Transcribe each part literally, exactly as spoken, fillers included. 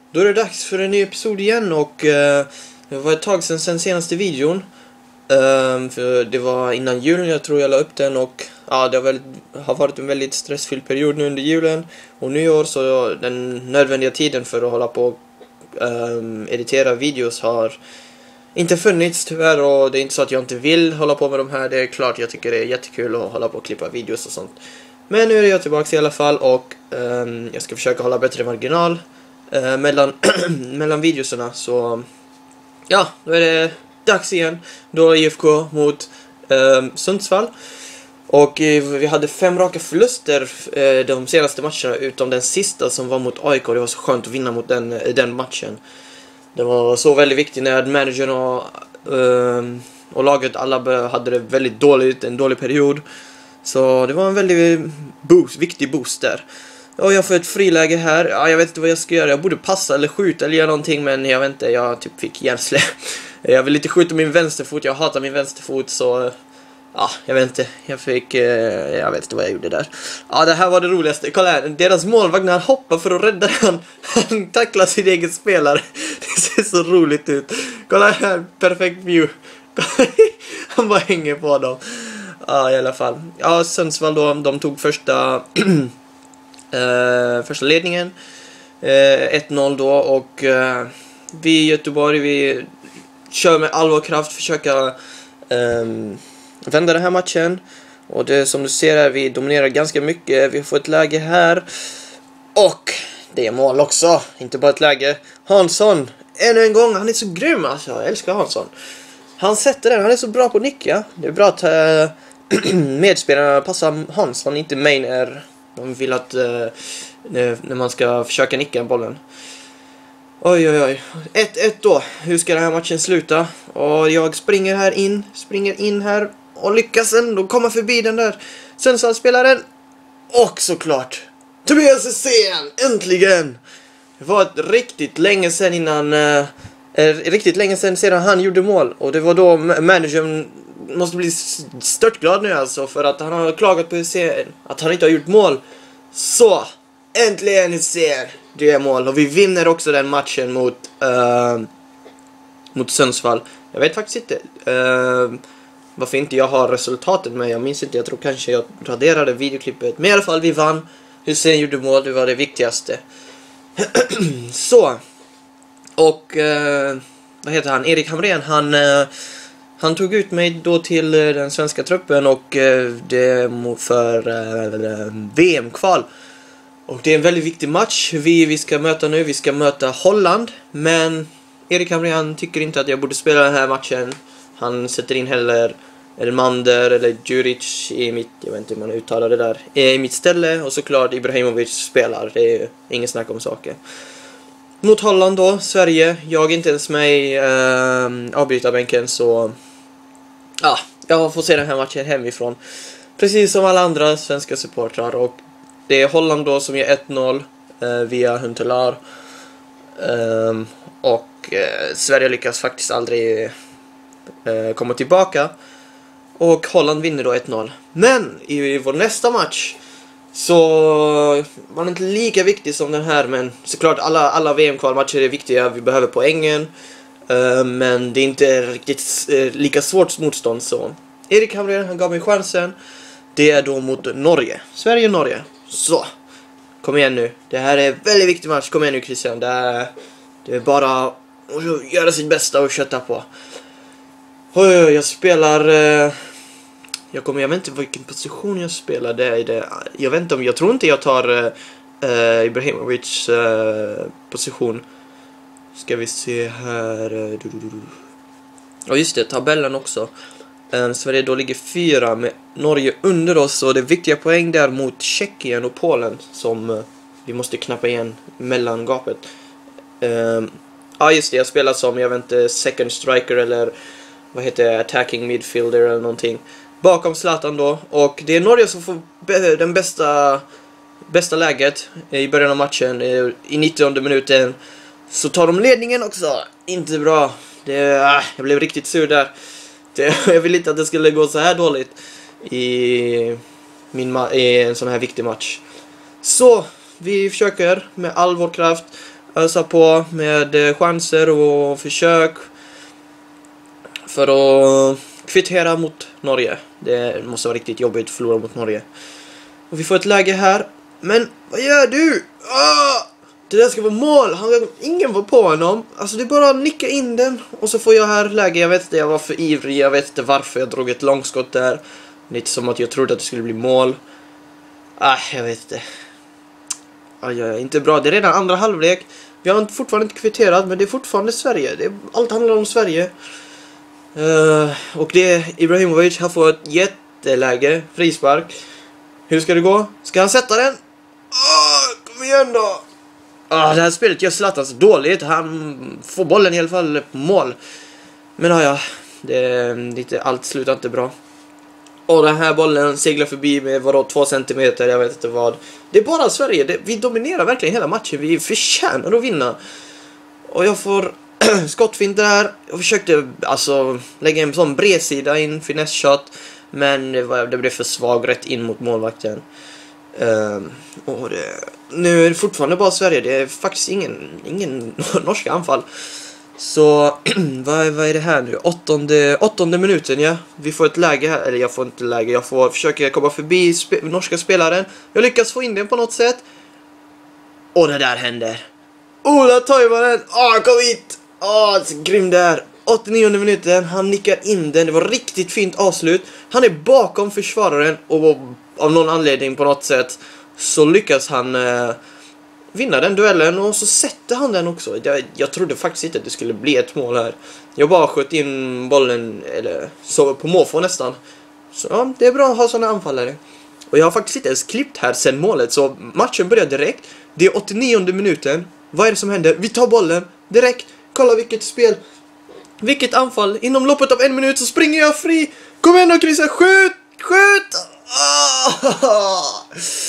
Då är det dags för en ny episod igen och uh, det var ett tag sedan sen senaste videon. Uh, för det var innan julen, jag tror jag la upp den och ja, det har, väldigt, har varit en väldigt stressfylld period nu under julen och nyår, så den nödvändiga tiden för att hålla på och um, editera videos har inte funnits tyvärr, och det är inte så att jag inte vill hålla på med de här. Det är klart jag tycker det är jättekul att hålla på och klippa videos och sånt. Men nu är jag tillbaka i alla fall och um, jag ska försöka hålla bättre marginal uh, mellan, mellan videoserna. Så ja, då är det dags igen. Då är I F K mot um, Sundsvall. Och eh, vi hade fem raka förluster eh, de senaste matcherna, utom den sista som var mot A I K. Det var så skönt att vinna mot den, eh, den matchen. Det var så väldigt viktigt när managern och, uh, och laget alla hade det väldigt dåligt, en dålig period. Så det var en väldigt boost, viktig boost där. Och jag får ett friläge här. Ja, jag vet inte vad jag ska göra. Jag borde passa eller skjuta eller göra någonting, men jag vet inte, jag typ fick hjärnsläpp. Jag vill inte skjuta min vänsterfot, jag hatar min vänsterfot, så ja, jag vet inte. Jag fick, eh, jag vet inte vad jag gjorde där. Ja, det här var det roligaste. Kolla här, deras målvakt när han hoppar för att rädda han, han tacklar sin egen spelare. Det ser så roligt ut. Kolla här, perfekt view. Han bara hänger på dem. Ja, i alla fall. Ja, Sundsvall då, de tog första eh, första ledningen. Eh, ett noll då, och eh, vi i Göteborg, vi kör med all vår kraft, försöka eh, vända den här matchen. Och det som du ser här, vi dominerar ganska mycket. Vi får ett läge här. Och det är mål också, inte bara ett läge. Hansson, ännu en gång, han är så grym alltså. Jag älskar Hansson. Han sätter den, han är så bra på att nicka. Det är bra att äh, medspelarna passar Hansson, inte mig när de vill att äh, när man ska försöka nicka bollen. Oj oj oj, ett ett då. Hur ska den här matchen sluta? Och jag springer här in, springer in här och lyckas ändå komma förbi den där Sundsvallsspelaren. Och såklart Tobias Hysén, äntligen! Det var ett riktigt länge sedan innan eh, riktigt länge sedan sedan han gjorde mål, och det var då managern måste bli störtglad nu alltså, för att han har klagat på Hysén att han inte har gjort mål. Så äntligen Hysén, det är mål, och vi vinner också den matchen mot uh, mot Sundsvall. Jag vet faktiskt inte uh, varför inte jag har resultatet med. Jag minns inte, jag tror kanske jag raderade videoklippet. Men i alla fall, vi vann. Hysén gjorde mål, det var det viktigaste. Så. Och uh, vad heter han? Erik Hamrén, han uh, han tog ut mig då till uh, den svenska truppen, och uh, det för uh, V M-kval. Och det är en väldigt viktig match vi, vi ska möta nu. Vi ska möta Holland. Men Erik Hamrén tycker inte att jag borde spela den här matchen. Han sätter in heller Elmander eller Djuric i mitt, jag vet inte hur man uttalar det där, i mitt ställe. Och såklart Ibrahimovic spelar. Det är ingen snack om saker. Mot Holland då, Sverige. Jag är inte ens med i äh, avbrytarbänken, så ja, jag får se den här matchen hemifrån. Precis som alla andra svenska supportrar. Och det är Holland då som gör ett noll eh, via Huntelaar. Um, och eh, Sverige lyckas faktiskt aldrig eh, komma tillbaka. Och Holland vinner då ett noll. Men i, i vår nästa match så var det inte lika viktigt som den här. Men såklart alla, alla V M-kvalmatcher är viktiga. Vi behöver poängen. Uh, men det är inte riktigt uh, lika svårt motstånd. Så Erik Hamrén, han gav mig chansen. Det är då mot Norge. Sverige-Norge. Så, kom igen nu. Det här är en väldigt viktig match. Kom igen nu Christian. Det är, det är bara att göra sitt bästa och kötta på. Oj, oj, jag spelar eh, jag kommer, jag vet inte vilken position jag spelar. Det är det. Jag vet inte om, jag tror inte jag tar eh, Ibrahimovic eh, position. Ska vi se här. Ja just det, tabellen också. eh, Sverige då ligger fyra med Norge under oss, och det är viktiga poäng där mot Tjeckien och Polen som eh, vi måste knappa igen mellangapet. eh, Ja just det, jag spelar som, jag vet inte, second striker eller vad heter det, attacking midfielder eller någonting. Bakom Zlatan då, och det är Norge som får be- den bästa bästa läget i början av matchen. I nittionde minuten så tar de ledningen också. Inte bra. Det, jag blev riktigt sur där. Det, jag vill inte att det skulle gå så här dåligt i, min ma- i en sån här viktig match. Så vi försöker med all vår kraft ösa på med chanser och försök för att kvittera mot Norge. Det måste vara riktigt jobbigt att förlora mot Norge. Och vi får ett läge här. Men vad gör du? Ah! Det där ska vara mål. Han, ingen var på honom. Alltså det är bara att nicka in den. Och så får jag här läge. Jag vet inte, jag var för ivrig. Jag vet inte varför jag drog ett långskott där. Lite som att jag trodde att det skulle bli mål. Ah, jag vet inte. Ah, ja, inte bra. Det är redan andra halvlek. Vi har fortfarande inte kvitterat. Men det är fortfarande Sverige. Det är, allt handlar om Sverige. Uh, och det är Ibrahimovic. Han får ett jätteläge. Frispark. Hur ska det gå? Ska han sätta den? Oh, kom igen då! Ah, det här spelet gör Zlatan så dåligt. Han får bollen i alla fall på mål. Men ah, ja, det är lite, allt slutar inte bra. Och den här bollen seglar förbi med vadå, två centimeter, jag vet inte vad. Det är bara Sverige. Det, vi dominerar verkligen hela matchen. Vi förtjänar att vinna. Och jag får skottfint där. Jag försökte alltså lägga en sån bredsida in, finesse shot. Men det, var, det blev för svag rätt in mot målvakten. Um, och det, nu är det fortfarande bara Sverige. Det är faktiskt ingen, ingen norska anfall. Så vad, vad är det här nu? Åttonde, åttonde minuten, ja. Vi får ett läge här. Eller jag får inte läge. Jag får försöka komma förbi spe, norska spelaren. Jag lyckas få in den på något sätt. Och det där händer. Oh, där tar man den. Åh, oh, kom hit. Åh, oh, så grym där. åttionionde minuten. Han nickar in den. Det var riktigt fint avslut. Han är bakom försvararen. Och av någon anledning på något sätt så lyckas han eh, vinna den duellen. Och så sätter han den också. Jag, jag trodde faktiskt inte att det skulle bli ett mål här. Jag bara sköt in bollen. Eller så på måfå nästan. Så ja, det är bra att ha sådana anfallare. Och jag har faktiskt inte ens klippt här sen målet. Så matchen börjar direkt. Det är åttionionde minuten. Vad är det som händer? Vi tar bollen direkt. Kolla vilket spel. Vilket anfall. Inom loppet av en minut så springer jag fri. Kom igen då, Christian. Skjut! Skjut! Oh!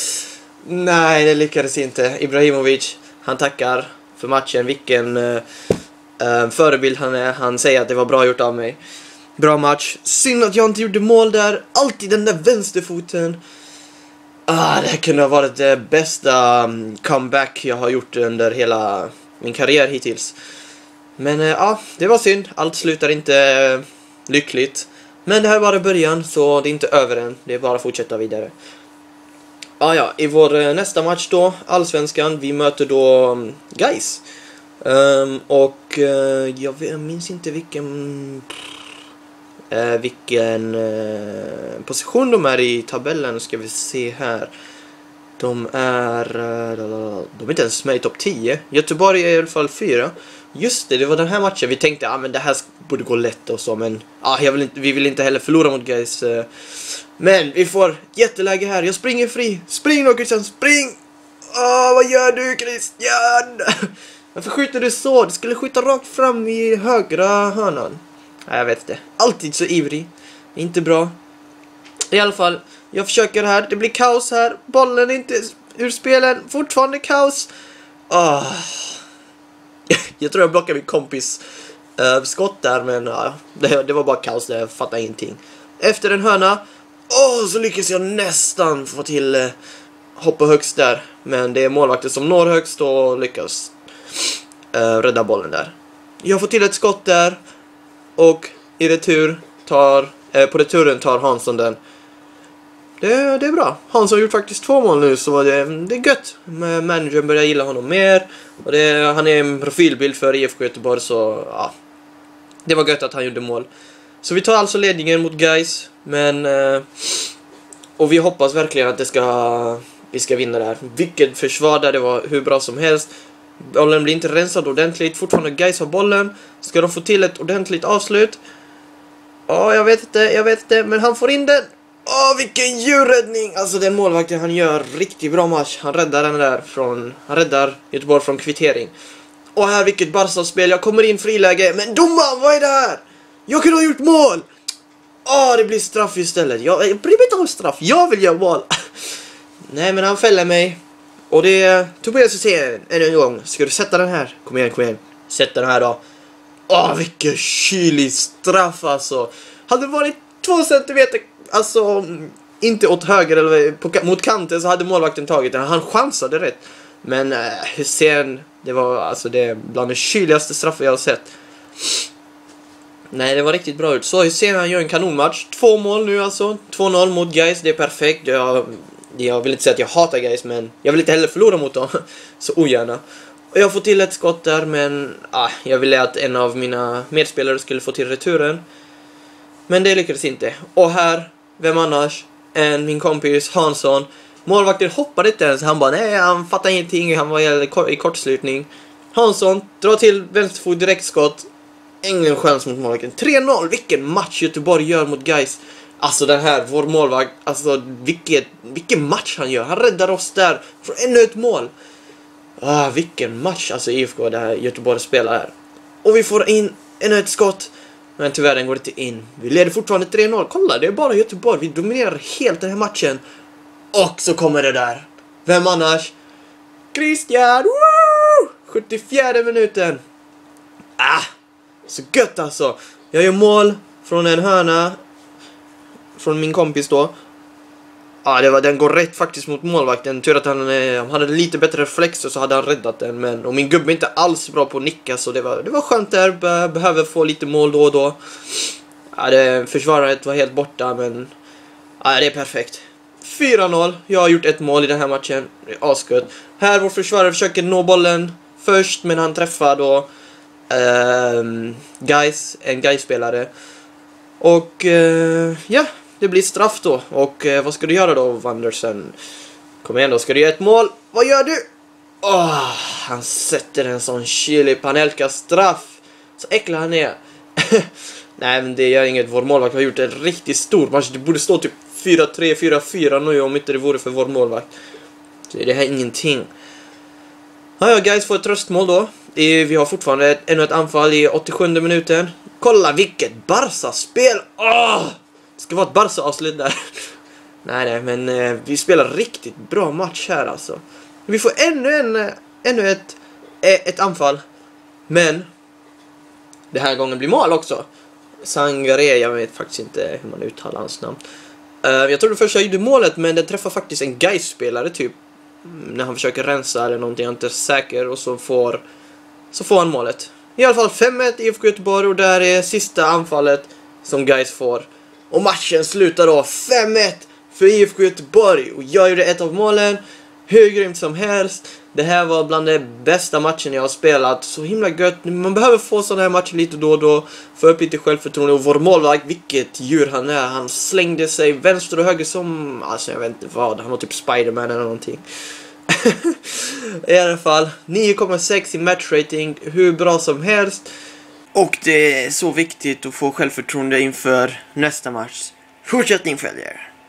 Nej, det lyckades inte. Ibrahimovic, han tackar för matchen. Vilken uh, uh, förebild han är. Han säger att det var bra gjort av mig. Bra match. Synd att jag inte gjorde mål där. Alltid den där vänsterfoten. Ah, det här kunde ha varit det bästa um, comeback jag har gjort under hela min karriär hittills. Men uh, ja, det var synd. Allt slutar inte uh, lyckligt. Men det här är bara början, så det är inte över än. Det är bara att fortsätta vidare. Ah, ja, i vår uh, nästa match då, Allsvenskan, vi möter då um, Gais. Um, och uh, jag, vet, jag minns inte vilken... Uh, vilken uh, position de är i tabellen, ska vi se här. De är uh, de är inte ens med i topp tio. Göteborg är i alla fall fyra. Just det, det var den här matchen vi tänkte, ja ah, men det här borde gå lätt och så, men ah, jag vill inte, vi vill inte heller förlora mot Gais. Uh. Men vi får jätteläge här. Jag springer fri. Spring då, Christian, spring. Åh, vad gör du, Christian? Varför skjuter du så? Du skulle skjuta rakt fram i högra hörnan. Nej, jag vet inte. Alltid så ivrig. Inte bra. I alla fall, jag försöker här. Det blir kaos här. Bollen är inte ur spelen. Fortfarande kaos. Oh. Jag tror jag blockade min kompis uh, skott där. Men uh, det, det var bara kaos där. Jag fattar ingenting. Efter en hörna. Åh, oh, så lyckas jag nästan få till uh, hoppa högst där. Men det är målvakten som når högst och lyckas uh, rädda bollen där. Jag får till ett skott där. Och i retur tar, eh, på returen tar Hansson den. Det, det är bra. Hansson har gjort faktiskt två mål nu, så det, det är gött. Managern börjar gilla honom mer. Och det, han är en profilbild för I F K Göteborg, så ja. Det var gött att han gjorde mål. Så vi tar alltså ledningen mot Gais. Men eh, och vi hoppas verkligen att det ska, vi ska vinna där. Vilket försvar där, det var hur bra som helst. Bollen blir inte rensad ordentligt. Fortfarande Gais har bollen. Ska de få till ett ordentligt avslut? Ja, jag vet inte, jag vet inte. Men han får in den. Åh, vilken djurräddning. Alltså den målvakten, han gör riktigt bra match. Han räddar den där från, han räddar Göteborg från kvittering. Och här, vilket Barca-spel. Jag kommer in friläge. Men domaren, vad är det här? Jag kunde ha gjort mål. Åh, det blir straff istället. Jag, jag bryr mig inte om straff. Jag vill göra mål. Nej, men han fäller mig. Och det är Tobias Hysén ännu en gång. Ska du sätta den här? Kom igen, kom igen. Sätt den här då. Åh, vilken kylig straff alltså. Hade det varit två centimeter, alltså inte åt höger eller på, mot kanten, så hade målvakten tagit den. Han chansade rätt. Men uh, Hussein, det var alltså det bland de kyligaste straffar jag har sett. Nej, det var riktigt bra ut. Så Hussein, han gör en kanonmatch. Två mål nu alltså. två noll mot Gais, det är perfekt. Jag, jag vill inte säga att jag hatar Gais, men jag vill inte heller förlora mot dem. Så ogärna. Och jag får till ett skott där, men ah, jag ville att en av mina medspelare skulle få till returen. Men det lyckades inte. Och här, vem annars än min kompis Hansson. Målvakten hoppade inte ens. Han bara, nej, han fattar ingenting. Han var i kortslutning. Hansson drar till vänsterfot direktskott. Ingen chans mot målvakten. tre noll, vilken match Göteborg gör mot Gais. Alltså den här, vår målvakt. Alltså vilket, vilken match han gör. Han räddar oss där från ännu ett mål. Ah, vilken match alltså I F K där Göteborg spelar här. Och vi får in ännu ett skott. Men tyvärr den går inte in. Vi leder fortfarande tre noll. Kolla, det är bara Göteborg. Vi dominerar helt den här matchen. Och så kommer det där. Vem annars? Christian! Woo! sjuttiofjärde minuten. Ah, så gött alltså. Jag gör mål från en hörna. Från min kompis då. Ja, det var, den går rätt faktiskt mot målvakten. Tur att han eh, hade lite bättre reflexer så hade han räddat den. Men, och min gubbe är inte alls bra på att nicka, så det var, det var skönt där. Be behöver få lite mål då och då. Ja, det, försvaret var helt borta, men ja, det är perfekt. fyra noll. Jag har gjort ett mål i den här matchen. Det är asgött. Här vår försvarare försöker nå bollen först, men han träffar då eh, Gais, en Gais-spelare. Och eh, ja, det blir straff då. Och eh, vad ska du göra då, Wandersen? Kom igen då, ska du göra ett mål? Vad gör du? Åh, han sätter en sån chili panelka straff. Så äcklar han är. Nej, men det gör inget. Vår målvakt har gjort en riktigt stor match. Det borde stå typ fyra tre, fyra fyra nu om inte det vore för vår målvakt. Så det här är ingenting. Ja, ja, guys, får ett tröstmål då. Vi har fortfarande ett, ännu ett anfall i åttiosjunde minuten. Kolla vilket Barca-spel! Åh! Det ska vara ett Barca-avslut där. nej, nej, men eh, vi spelar riktigt bra match här alltså. Vi får ännu en, ännu ett, ett anfall. Men det här gången blir mål också. Sangare, jag vet faktiskt inte hur man uttalar hans namn. Uh, jag trodde först jag gjorde målet, men den träffar faktiskt en Gais-spelare typ. När han försöker rensa eller någonting, jag är inte säker. Och så får, så får han målet. I alla fall fem ett I F K Göteborg, och där är sista anfallet som Gais får. Och matchen slutar då fem ett för I F K Göteborg. Och jag gjorde ett av målen. Hur grymt som helst. Det här var bland de bästa matchen jag har spelat. Så himla gött. Man behöver få sådana här matcher lite då och då. Få upp lite självförtroende. Och vår målvakt, vilket djur han är. Han slängde sig vänster och höger som, alltså jag vet inte vad. Han var typ Spiderman eller någonting. I alla fall nio komma sex i matchrating. Hur bra som helst. Och det är så viktigt att få självförtroende inför nästa match. Fortsättning följer.